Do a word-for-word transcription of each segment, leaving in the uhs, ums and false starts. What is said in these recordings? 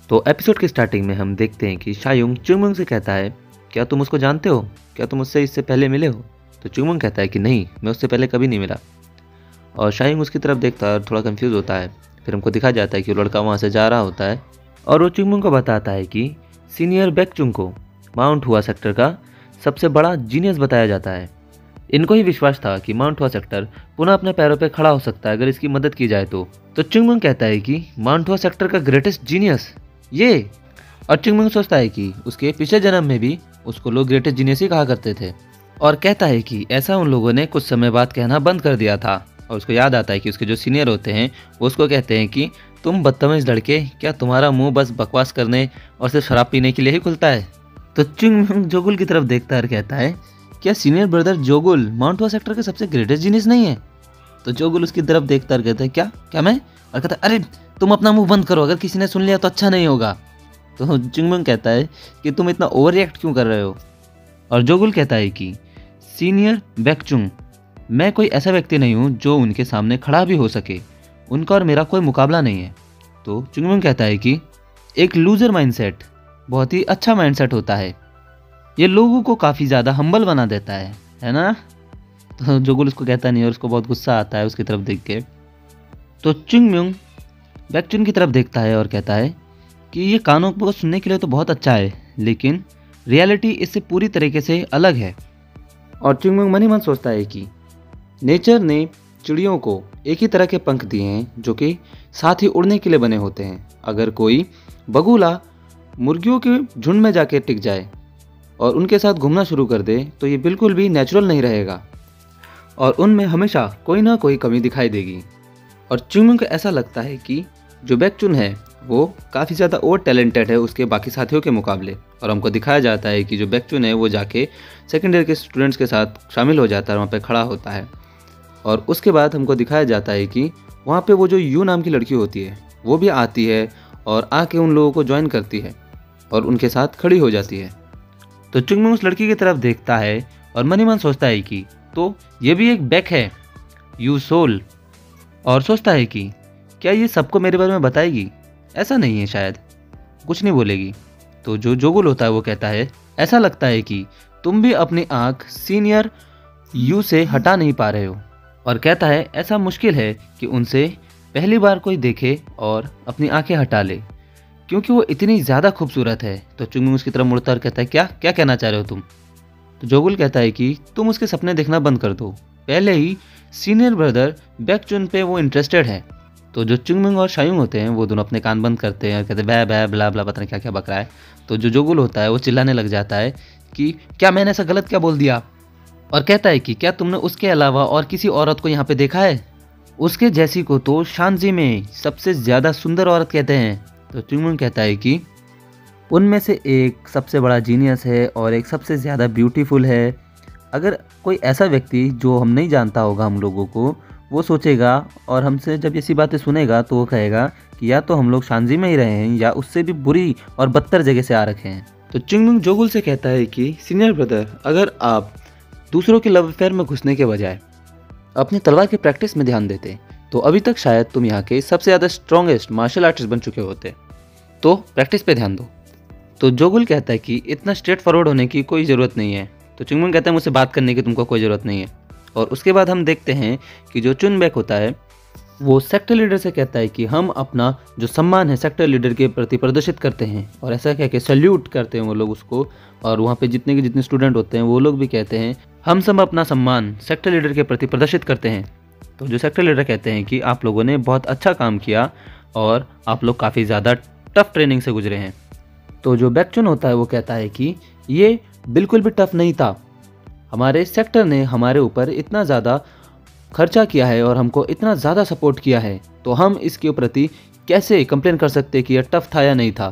तो एपिसोड के स्टार्टिंग में हम देखते हैं कि शायुंग चुंगमुंग से कहता है, क्या तुम उसको जानते हो? क्या तुम उससे इससे पहले मिले हो? तो चुंगमुंग कहता है कि नहीं, मैं उससे पहले कभी नहीं मिला। और शायुंग उसकी तरफ देखता है और थोड़ा कंफ्यूज होता है। फिर हमको दिखा जाता है कि वो लड़का वहाँ से जा रहा होता है और वो चुंगमुंग को बताता है कि सीनियर बेकचुंग को माउंट हुआ सेक्टर का सबसे बड़ा जीनियस बताया जाता है। इनको ही विश्वास था कि माउंट हुआ सेक्टर पुनः अपने पैरों पर खड़ा हो सकता है अगर इसकी मदद की जाए तो। तो चुंगमुंग कहता है कि माउंट हुआ सेक्टर का ग्रेटेस्ट जीनियस ये। और चुंगमुंग सोचता है कि उसके पिछले जन्म में भी उसको लोग ग्रेटेस्ट जीनियस ही कहा करते थे और कहता है कि ऐसा उन लोगों ने कुछ समय बाद कहना बंद कर दिया था। और उसको याद आता है कि उसके जो सीनियर होते हैं वो उसको कहते हैं कि तुम बदतमीज लड़के, क्या तुम्हारा मुंह बस बकवास करने और सिर्फ शराब पीने के लिए ही खुलता है? तो चुंगमुंग जोगुल की तरफ देखता है और कहता है, क्या सीनियर ब्रदर जोगुल माउंट हुआ सेक्टर के सबसे ग्रेटेस्ट जीनियस नहीं है? तो जोगुल उसकी तरफ देखता है और कहता है, क्या क्या मैं? और कहता है, अरे तुम अपना मुंह बंद करो, अगर किसी ने सुन लिया तो अच्छा नहीं होगा। तो चुंगमुंग कहता है कि तुम इतना ओवर रिएक्ट क्यों कर रहे हो? और जोगुल कहता है कि सीनियर बेकचुंग, मैं कोई ऐसा व्यक्ति नहीं हूँ जो उनके सामने खड़ा भी हो सके, उनका और मेरा कोई मुकाबला नहीं है। तो चुंगमुंग कहता है कि एक लूजर माइंडसेट बहुत ही अच्छा माइंडसेट होता है, ये लोगों को काफ़ी ज़्यादा हम्बल बना देता है है ना? तो जोगुल उसको कहता नहीं और उसको बहुत गुस्सा आता है उसकी तरफ देख के। तो चुंगमुंग बेकचुंग की तरफ देखता है और कहता है कि ये कानों को सुनने के लिए तो बहुत अच्छा है, लेकिन रियलिटी इससे पूरी तरीके से अलग है। और चुंगमुंग मन ही मन सोचता है कि नेचर ने चिड़ियों को एक ही तरह के पंख दिए हैं जो कि साथ ही उड़ने के लिए बने होते हैं। अगर कोई बगुला मुर्गियों के झुंड में जाके टिक जाए और उनके साथ घूमना शुरू कर दे तो ये बिल्कुल भी नेचुरल नहीं रहेगा और उनमें हमेशा कोई ना कोई कमी दिखाई देगी। और चुंगमुंग को ऐसा लगता है कि जो बेकचुन है वो काफ़ी ज़्यादा और टैलेंटेड है उसके बाकी साथियों के मुकाबले। और हमको दिखाया जाता है कि जो बेकचुन है वो जाके सेकेंड ईयर के स्टूडेंट्स के साथ शामिल हो जाता है, वहाँ पे खड़ा होता है। और उसके बाद हमको दिखाया जाता है कि वहाँ पे वो जो यू नाम की लड़की होती है वो भी आती है और आके उन लोगों को ज्वाइन करती है और उनके साथ खड़ी हो जाती है। तो चुंगमुंग उस लड़की की तरफ देखता है और मन ही मन सोचता है कि तो ये भी एक बेक है, यू सोल। और सोचता है कि क्या ये सबको मेरे बारे में बताएगी? ऐसा नहीं है, शायद कुछ नहीं बोलेगी। तो जो जोगुल होता है वो कहता है, ऐसा लगता है कि तुम भी अपनी आँख सीनियर यू से हटा नहीं पा रहे हो। और कहता है ऐसा मुश्किल है कि उनसे पहली बार कोई देखे और अपनी आंखें हटा ले, क्योंकि वो इतनी ज़्यादा खूबसूरत है। तो चुंगमुंग उसकी तरफ मुड़ता और कहता है, क्या क्या कहना चाह रहे हो तुम? तो जोगुल कहता है कि तुम उसके सपने देखना बंद कर दो, पहले ही सीनियर ब्रदर बेकचुन पे वो इंटरेस्टेड है। तो जो चुंगमुंग और शायुंग होते हैं वो दोनों अपने कान बंद करते हैं और कहते हैं बै बै ब्ला ब्ला, पता नहीं क्या क्या बक रहा है। तो जो जोगुल होता है वो चिल्लाने लग जाता है कि क्या मैंने ऐसा गलत क्या बोल दिया? और कहता है कि क्या तुमने उसके अलावा और किसी औरत को यहाँ पे देखा है? उसके जैसी को तो शांजी में सबसे ज़्यादा सुंदर औरत कहते हैं। तो चुंगमुंग कहता है कि उनमें से एक सबसे बड़ा जीनियस है और एक सबसे ज़्यादा ब्यूटीफुल है। अगर कोई ऐसा व्यक्ति जो हम नहीं जानता होगा हम लोगों को, वो सोचेगा और हमसे जब ऐसी बातें सुनेगा तो वो कहेगा कि या तो हम लोग शांजी में ही रहे हैं या उससे भी बुरी और बदतर जगह से आ रखे हैं। तो चुंगमुंग जोगुल से कहता है कि सीनियर ब्रदर, अगर आप दूसरों के लव अफेयर में घुसने के बजाय अपनी तलवार की प्रैक्टिस में ध्यान देते तो अभी तक शायद तुम यहाँ के सबसे ज़्यादा स्ट्रॉन्गेस्ट मार्शल आर्टिस्ट बन चुके होते। तो प्रैक्टिस पे ध्यान दो। तो जोगुल कहता है कि इतना स्ट्रेट फॉरवर्ड होने की कोई ज़रूरत नहीं है। तो चुंगमुंग कहता है मुझसे बात करने की तुमको कोई ज़रूरत नहीं है। और उसके बाद हम देखते हैं कि जो चुनबेक होता है वो सेक्टर लीडर से कहता है कि हम अपना जो सम्मान है सेक्टर लीडर के प्रति प्रदर्शित करते हैं। और ऐसा कह के सल्यूट करते हैं वो लोग उसको। और वहाँ पे जितने के जितने स्टूडेंट होते हैं वो लोग भी कहते हैं हम सब अपना सम्मान सेक्टर लीडर के प्रति प्रदर्शित करते हैं। तो जो सेक्टर लीडर कहते हैं कि आप लोगों ने बहुत अच्छा काम किया और आप लोग काफ़ी ज़्यादा टफ ट्रेनिंग से गुजरे हैं। तो जो बेकचुन होता है वो कहता है कि ये बिल्कुल भी टफ नहीं था, हमारे सेक्टर ने हमारे ऊपर इतना ज़्यादा खर्चा किया है और हमको इतना ज़्यादा सपोर्ट किया है, तो हम इसके प्रति कैसे कंप्लेन कर सकते कि यह टफ था या नहीं था।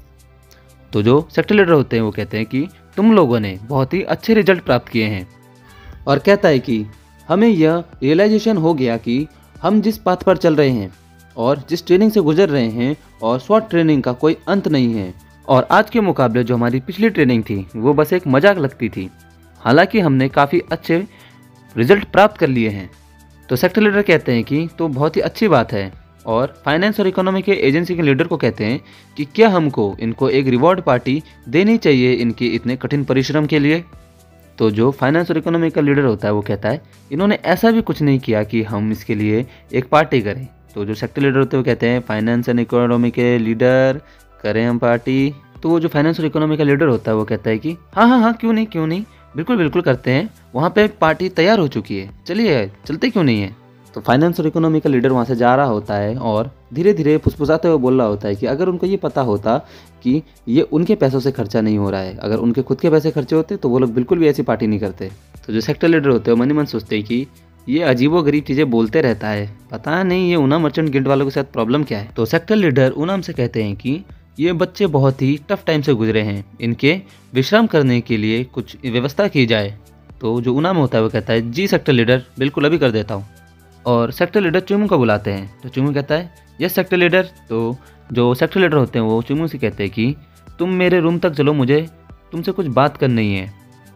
तो जो सेक्टर लीडर होते हैं वो कहते हैं कि तुम लोगों ने बहुत ही अच्छे रिजल्ट प्राप्त किए हैं। और कहता है कि हमें यह रियलाइजेशन हो गया कि हम जिस पाथ पर चल रहे हैं और जिस ट्रेनिंग से गुजर रहे हैं और शॉर्ट ट्रेनिंग का कोई अंत नहीं है। और आज के मुकाबले जो हमारी पिछली ट्रेनिंग थी वो बस एक मजाक लगती थी, हालांकि हमने काफ़ी अच्छे रिजल्ट प्राप्त कर लिए हैं। तो सेक्टर लीडर कहते हैं कि तो बहुत ही अच्छी बात है, और फाइनेंस और इकोनॉमी के एजेंसी के लीडर को कहते हैं कि क्या हमको इनको एक रिवॉर्ड पार्टी देनी चाहिए इनके इतने कठिन परिश्रम के लिए। तो जो फाइनेंस और इकोनॉमी का लीडर होता है वो कहता है इन्होंने ऐसा भी कुछ नहीं किया कि हम इसके लिए एक पार्टी करें। तो जो सेक्टर लीडर होते हैं वो कहते हैं फाइनेंस एंड इकोनॉमी के लीडर करें हम पार्टी। तो वो जो फाइनेंस और इकोनॉमी का लीडर होता है वो कहता है कि हाँ हाँ हाँ क्यों नहीं क्यों नहीं बिल्कुल बिल्कुल करते हैं, वहाँ पे पार्टी तैयार हो चुकी है, चलिए चलते क्यों नहीं है। तो फाइनेंस और इकोनॉमी का लीडर वहाँ से जा रहा होता है और धीरे धीरे फुसफुसाते हुए बोल रहा होता है कि अगर उनको ये पता होता कि ये उनके पैसों से खर्चा नहीं हो रहा है, अगर उनके खुद के पैसे खर्चे होते तो वो लोग बिल्कुल भी ऐसी पार्टी नहीं करते। तो जो सेक्टर लीडर होते हैं मन ही मन सोचते हैं कि ये अजीबो गरीब चीज़ें बोलते रहता है, पता नहीं ये ऊना मर्चेंट गिल्ड वालों के साथ प्रॉब्लम क्या है। तो सेक्टर लीडर ऊनाम से कहते हैं कि ये बच्चे बहुत ही टफ टाइम से गुजरे हैं, इनके विश्राम करने के लिए कुछ व्यवस्था की जाए। तो जो ऊनाम होता है वो कहता है जी सेक्टर लीडर बिल्कुल अभी कर देता हूँ। और सेक्टर लीडर चुमू को बुलाते हैं तो चुमू कहता है यस सेक्टर लीडर। तो जो सेक्टर लीडर होते हैं वो चुमू से कहते हैं कि तुम मेरे रूम तक चलो, मुझे तुमसे कुछ बात करनी है।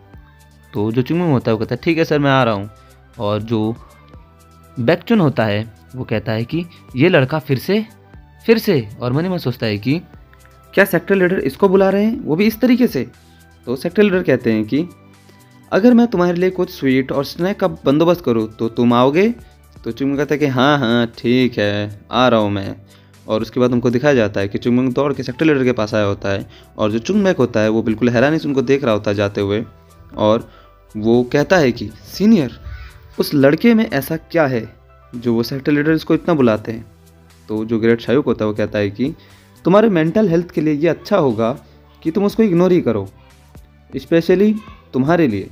तो जो चुमू होता है वो कहता है ठीक है सर मैं आ रहा हूँ। और जो बैकचुन होता है वो कहता है कि ये लड़का फिर से फिर से और मन ही मन सोचता है कि क्या सेक्टर लीडर इसको बुला रहे हैं, वो भी इस तरीके से। तो सेक्टर लीडर कहते हैं कि अगर मैं तुम्हारे लिए कुछ स्वीट और स्नैक का बंदोबस्त करूँ तो तुम आओगे। तो चुंगमुंग कहता है कि हाँ हाँ ठीक है आ रहा हूँ मैं। और उसके बाद उनको दिखाया जाता है कि चुंगमुंग दौड़ के सेक्टर लीडर के पास आया होता है और जो चुंगमैक होता है वो बिल्कुल हैरानी से उनको देख रहा होता है जाते हुए। और वो कहता है कि सीनियर उस लड़के में ऐसा क्या है जो वो सेक्टर लीडर इसको इतना बुलाते हैं। तो जो ग्रेट शायुक होता है वो कहता है कि तुम्हारे मेंटल हेल्थ के लिए ये अच्छा होगा कि तुम उसको इग्नोर ही करो, स्पेशली तुम्हारे लिए।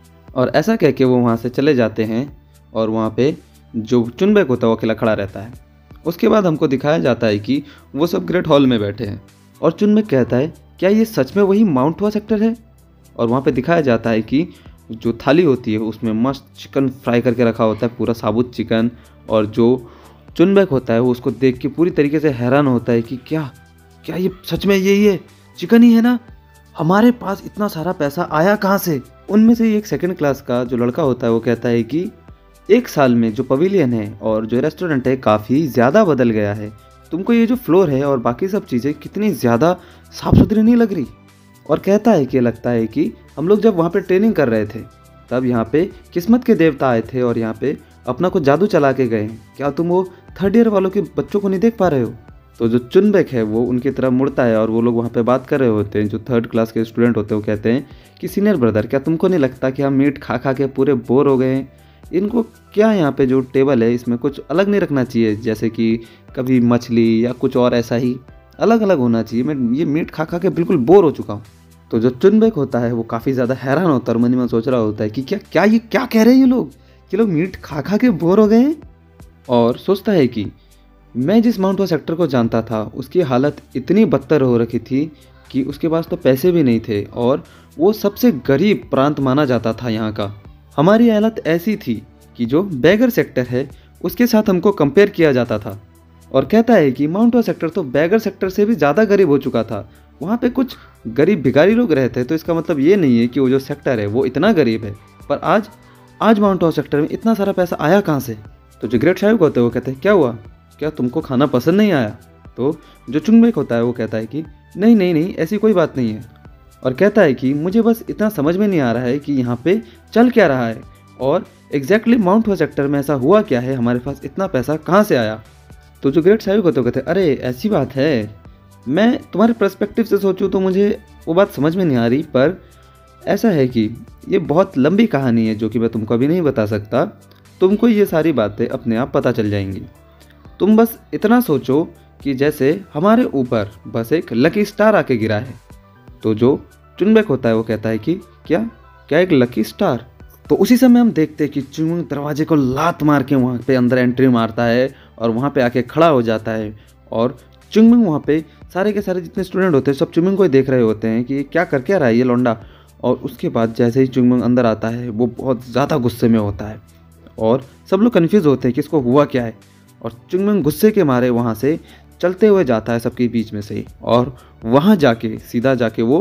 और ऐसा कह के वो वहाँ से चले जाते हैं और वहाँ पे जो चुनबैक होता है वो अकेला खड़ा रहता है। उसके बाद हमको दिखाया जाता है कि वो सब ग्रेट हॉल में बैठे हैं और चुनबैक कहता है क्या ये सच में वही माउंट हुआ सेक्टर है। और वहाँ पे दिखाया जाता है कि जो थाली होती है उसमें मस्त चिकन फ्राई करके रखा होता है, पूरा साबुत चिकन। और जो चुनबैक होता है वो उसको देख के पूरी तरीके से हैरान होता है कि क्या क्या ये सच में यही है, चिकन ही है ना, हमारे पास इतना सारा पैसा आया कहाँ से। उनमें से एक सेकंड क्लास का जो लड़का होता है वो कहता है कि एक साल में जो पवेलियन है और जो रेस्टोरेंट है काफ़ी ज़्यादा बदल गया है, तुमको ये जो फ्लोर है और बाकी सब चीज़ें कितनी ज़्यादा साफ़ सुथरी नहीं लग रही। और कहता है कि लगता है कि हम लोग जब वहाँ पे ट्रेनिंग कर रहे थे तब यहाँ पे किस्मत के देवता आए थे और यहाँ पे अपना कुछ जादू चला के गए हैं, क्या तुम वो थर्ड ईयर वालों के बच्चों को नहीं देख पा रहे हो। तो जो चुनबैक है वो उनकी तरफ मुड़ता है और वो लोग वहाँ पे बात कर रहे होते हैं। जो थर्ड क्लास के स्टूडेंट होते हैं वो कहते हैं कि सीनियर ब्रदर क्या तुमको नहीं लगता कि हम मीट खा खा के पूरे बोर हो गए हैं, इनको क्या यहाँ पे जो टेबल है इसमें कुछ अलग नहीं रखना चाहिए, जैसे कि कभी मछली या कुछ और ऐसा ही अलग अलग होना चाहिए, मैं ये मीट खा खा के बिल्कुल बोर हो चुका हूँ। तो जो चुनबैक होता है वो काफ़ी ज़्यादा हैरान होता है और मन ही मन सोच रहा होता है कि क्या क्या ये क्या कह रहे हैं ये लोग, ये लोग मीट खा खा के बोर हो गए हैं। और सोचता है कि मैं जिस माउंट हुआ सेक्टर को जानता था उसकी हालत इतनी बदतर हो रखी थी कि उसके पास तो पैसे भी नहीं थे और वो सबसे गरीब प्रांत माना जाता था यहाँ का। हमारी हालत ऐसी थी कि जो बैगर सेक्टर है उसके साथ हमको कंपेयर किया जाता था। और कहता है कि माउंट हुआ सेक्टर तो बैगर सेक्टर से भी ज़्यादा गरीब हो चुका था, वहाँ पे कुछ गरीब भिखारी लोग रहते हैं। तो इसका मतलब ये नहीं है कि वो जो सेक्टर है वो इतना गरीब है, पर आज आज माउंट हुआ सेक्टर में इतना सारा पैसा आया कहाँ से। तो जो ग्रेट शायुक होते हैं वो कहते हैं क्या हुआ, क्या तुमको खाना पसंद नहीं आया। तो जो चुंगबैक होता है वो कहता है कि नहीं नहीं नहीं ऐसी कोई बात नहीं है। और कहता है कि मुझे बस इतना समझ में नहीं आ रहा है कि यहाँ पे चल क्या रहा है और एग्जैक्टली माउंट हुआ सेक्टर में ऐसा हुआ क्या है, हमारे पास इतना पैसा कहाँ से आया। तो जो ग्रेट शायुक होते हैं कहते हैं अरे ऐसी बात है, मैं तुम्हारे पर्सपेक्टिव से सोचूं तो मुझे वो बात समझ में नहीं आ रही, पर ऐसा है कि ये बहुत लंबी कहानी है जो कि मैं तुमको अभी नहीं बता सकता, तुमको ये सारी बातें अपने आप पता चल जाएंगी। तुम बस इतना सोचो कि जैसे हमारे ऊपर बस एक लकी स्टार आके गिरा है। तो जो चुनबैक होता है वो कहता है कि क्या क्या एक लकी स्टार। तो उसी समय हम देखते हैं कि चुंगमुंग दरवाजे को लात मार के वहाँ पे अंदर एंट्री मारता है और वहाँ पे आके खड़ा हो जाता है। और चुंगमुंग वहाँ पे सारे के सारे जितने स्टूडेंट होते हैं सब चुंगमुंग को ही देख रहे होते हैं कि क्या कर क्या रहा है ये लौंडा। और उसके बाद जैसे ही चुंगमुंग अंदर आता है वो बहुत ज़्यादा गुस्से में होता है और सब लोग कन्फ्यूज़ होते हैं कि इसको हुआ क्या है। और चुंगमुंग गुस्से के मारे वहाँ से चलते हुए जाता है सबके बीच में से और वहाँ जाके सीधा जाके वो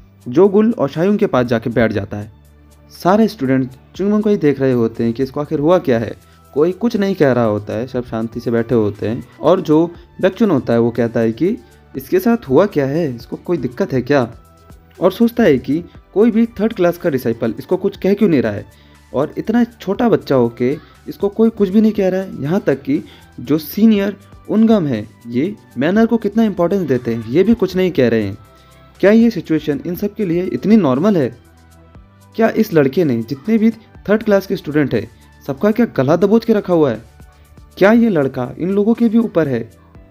जोगुल और शायुंग के पास जाके बैठ जाता है। सारे स्टूडेंट चुंगमुंग को ही देख रहे होते हैं कि इसको आखिर हुआ क्या है। कोई कुछ नहीं कह रहा होता है, सब शांति से बैठे होते हैं। और जो बैक्चुन होता है वो कहता है कि इसके साथ हुआ क्या है, इसको कोई दिक्कत है क्या, और सोचता है कि कोई भी थर्ड क्लास का डिसाइपल इसको कुछ कह क्यों नहीं रहा है, और इतना छोटा बच्चा होके इसको कोई कुछ भी नहीं कह रहा है। यहाँ तक कि जो सीनियर उनगम है ये मैनर को कितना इंपॉर्टेंस देते हैं ये भी कुछ नहीं कह रहे हैं। क्या ये सिचुएशन इन सब के लिए इतनी नॉर्मल है? क्या इस लड़के ने जितने भी थर्ड क्लास के स्टूडेंट है सबका क्या गला दबोच के रखा हुआ है? क्या ये लड़का इन लोगों के भी ऊपर है?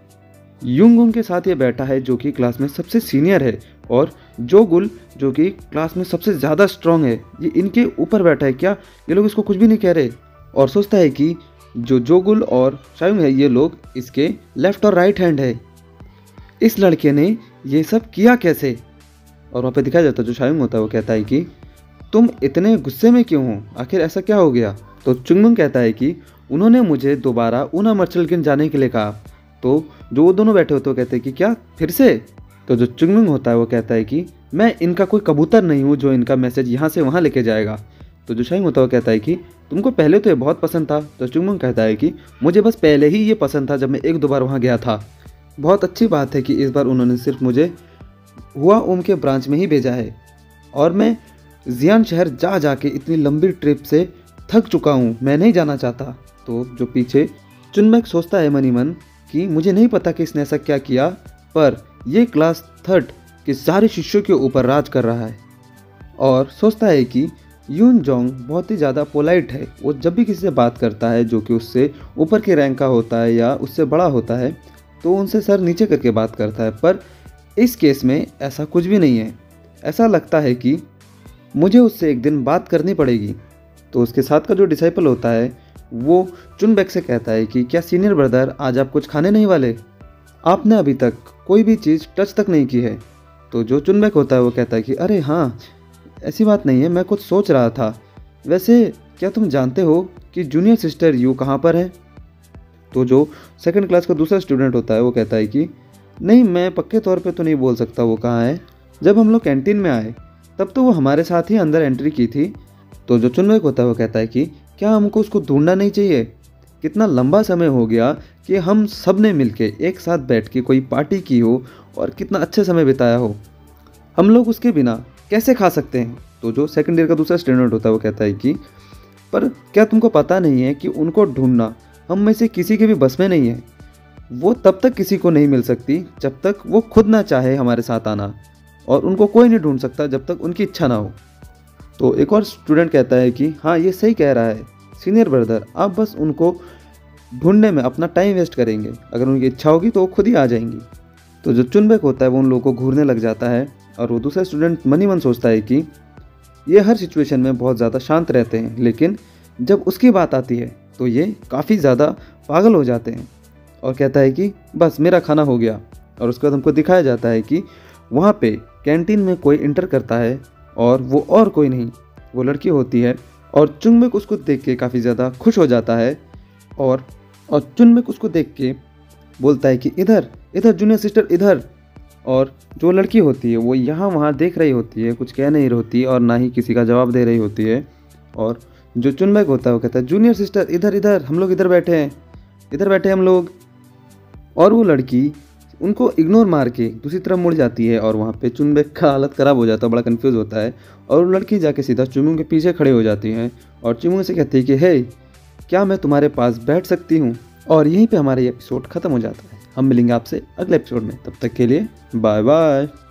युंगुंग के साथ ये बैठा है जो कि क्लास में सबसे सीनियर है, और जो गुल जो कि क्लास में सबसे ज़्यादा स्ट्रांग है ये इनके ऊपर बैठा है। क्या ये लोग इसको कुछ भी नहीं कह रहे? और सोचता है कि जो जोगुल और शायुंग है ये लोग इसके लेफ्ट और राइट हैंड है। इस लड़के ने ये सब किया कैसे? और वहाँ पे दिखाया जाता है जो शायुंग होता है वो कहता है कि तुम इतने गुस्से में क्यों हो, आखिर ऐसा क्या हो गया? तो चुंगमुंग कहता है कि उन्होंने मुझे दोबारा ऊना मर्चलकिन जाने के लिए कहा। तो जो वो दोनों बैठे होते वो कहते हैं कि क्या फिर से? तो जो चुंगमुंग होता है वो कहता है कि मैं इनका कोई कबूतर नहीं हूँ जो इनका मैसेज यहाँ से वहाँ लेके जाएगा। तो जो शायुंग होता है वो कहता है कि तुमको पहले तो ये बहुत पसंद था। तो चुंगमुंग कहता है कि मुझे बस पहले ही ये पसंद था जब मैं एक दो बार वहाँ गया था। बहुत अच्छी बात है कि इस बार उन्होंने सिर्फ मुझे हुआ ओम के ब्रांच में ही भेजा है, और मैं जियान शहर जा जाके इतनी लंबी ट्रिप से थक चुका हूँ, मैं नहीं जाना चाहता। तो जो पीछे चुनमैक सोचता है मनी मन कि मुझे नहीं पता कि इसने ऐसा क्या किया, पर ये क्लास थर्ड के सारे शिष्यों के ऊपर राज कर रहा है। और सोचता है कि यून जोंग बहुत ही ज़्यादा पोलाइट है, वो जब भी किसी से बात करता है जो कि उससे ऊपर के रैंक का होता है या उससे बड़ा होता है तो उनसे सर नीचे करके बात करता है, पर इस केस में ऐसा कुछ भी नहीं है। ऐसा लगता है कि मुझे उससे एक दिन बात करनी पड़ेगी। तो उसके साथ का जो डिसाइपल होता है वो चुनबैक से कहता है कि क्या सीनियर ब्रदर आज आप कुछ खाने नहीं वाले? आपने अभी तक कोई भी चीज़ टच तक नहीं की है। तो जो चुनबैक होता है वो कहता है कि अरे हाँ, ऐसी बात नहीं है, मैं कुछ सोच रहा था। वैसे क्या तुम जानते हो कि जूनियर सिस्टर यू कहाँ पर है? तो जो सेकंड क्लास का दूसरा स्टूडेंट होता है वो कहता है कि नहीं, मैं पक्के तौर पे तो नहीं बोल सकता वो कहाँ है। जब हम लोग कैंटीन में आए तब तो वो हमारे साथ ही अंदर एंट्री की थी। तो जो चुनबैक होता है वो कहता है कि क्या हमको उसको ढूंढना नहीं चाहिए? कितना लंबा समय हो गया कि हम सब ने मिलके एक साथ बैठ के कोई पार्टी की हो और कितना अच्छा समय बिताया हो, हम लोग उसके बिना कैसे खा सकते हैं? तो जो सेकंड ईयर का दूसरा स्टूडेंट होता है वो कहता है कि पर क्या तुमको पता नहीं है कि उनको ढूंढना हम में से किसी के भी बस में नहीं है। वो तब तक किसी को नहीं मिल सकती जब तक वो खुद ना चाहे हमारे साथ आना, और उनको कोई नहीं ढूंढ सकता जब तक उनकी इच्छा ना हो। तो एक और स्टूडेंट कहता है कि हाँ, ये सही कह रहा है सीनियर ब्रदर, आप बस उनको ढूंढने में अपना टाइम वेस्ट करेंगे, अगर उनकी इच्छा होगी तो वो खुद ही आ जाएंगी। तो जो चुनबैक होता है वो उन लोगों को घूरने लग जाता है, और वो दूसरा स्टूडेंट मनी मन सोचता है कि ये हर सिचुएशन में बहुत ज़्यादा शांत रहते हैं, लेकिन जब उसकी बात आती है तो ये काफ़ी ज़्यादा पागल हो जाते हैं, और कहता है कि बस मेरा खाना हो गया। और उसके बाद हमको दिखाया जाता है कि वहाँ पे कैंटीन में कोई इंटर करता है, और वो और कोई नहीं, वो लड़की होती है। और चुनबैक उसको देख के काफ़ी ज़्यादा खुश हो जाता है, और और चुनबैक उसको देख के बोलता है कि इधर इधर जूनियर सिस्टर इधर। और जो लड़की होती है वो यहाँ वहाँ देख रही होती है, कुछ कह नहीं होती और ना ही किसी का जवाब दे रही होती है। और जो चुनबैक होता है वो कहता है जूनियर सिस्टर इधर इधर, हम लोग इधर बैठे हैं, इधर बैठे हम लोग। और वो लड़की उनको इग्नोर मार के दूसरी तरफ मुड़ जाती है, और वहाँ पे चुनबैक का हालत ख़राब हो जाता है, बड़ा कंफ्यूज होता है। और वो लड़की जाके सीधा चुमुंग के पीछे खड़े हो जाती हैं, और चुमुंग से कहती है कि हे, क्या मैं तुम्हारे पास बैठ सकती हूँ? और यहीं पे हमारा ये एपिसोड ख़त्म हो जाता है। हम मिलेंगे आपसे अगले एपिसोड में, तब तक के लिए बाय बाय।